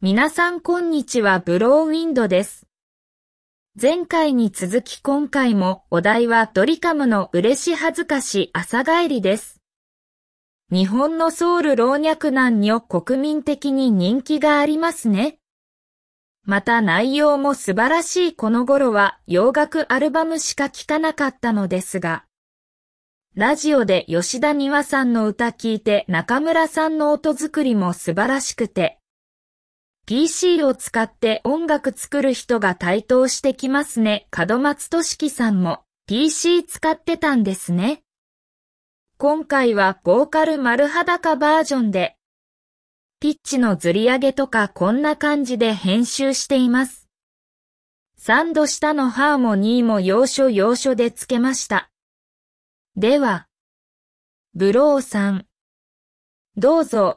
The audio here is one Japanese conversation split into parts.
皆さんこんにちは、ブローウィンドです。前回に続き今回もお題はドリカムの嬉し恥ずかし朝帰りです。日本のソウル老若男女国民的に人気がありますね。また内容も素晴らしいこの頃は洋楽アルバムしか聴かなかったのですが、ラジオで吉田美和さんの歌聴いて中村さんの音作りも素晴らしくて、PC を使って音楽作る人が台頭してきますね。門松俊樹さんも PC 使ってたんですね。今回はボーカル丸裸バージョンで、ピッチのずり上げとかこんな感じで編集しています。3度下のハーモニーも要所要所でつけました。では、ブローさん、どうぞ。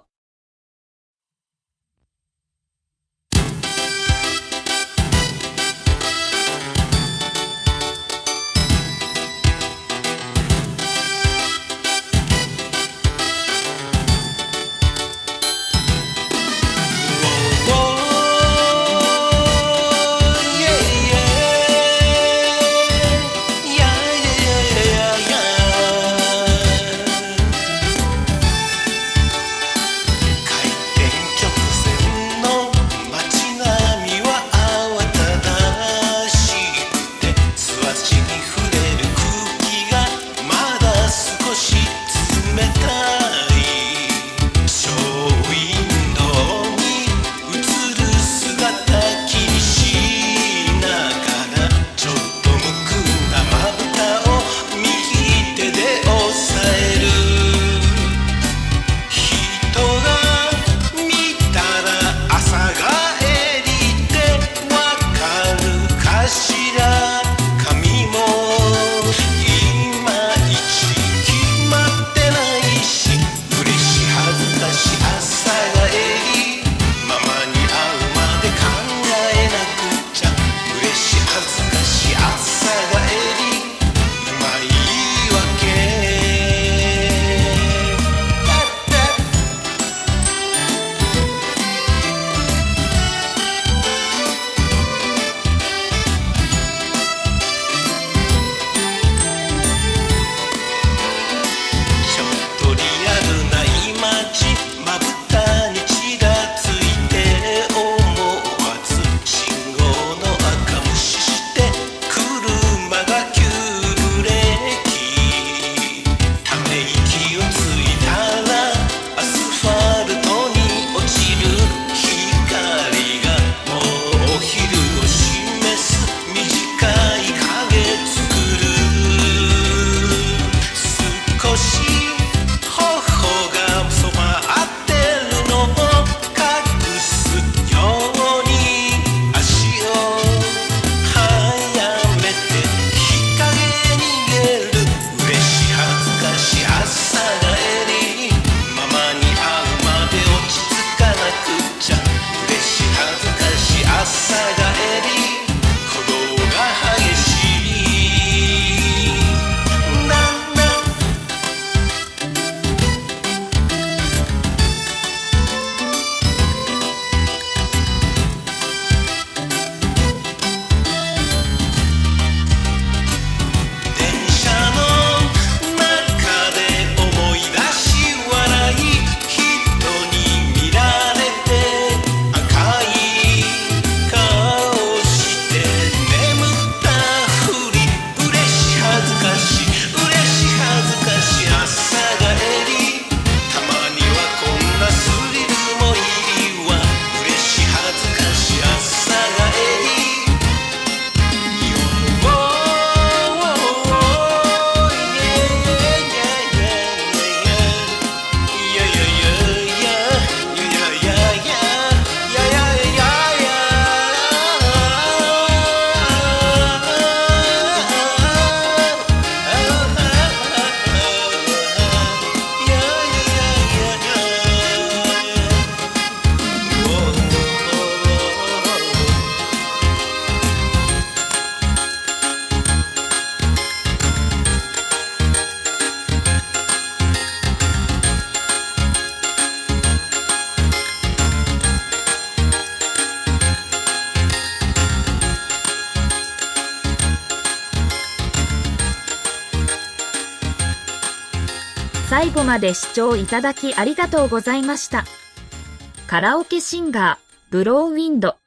最後まで視聴いただきありがとうございました。カラオケシンガー、ブローウィンド。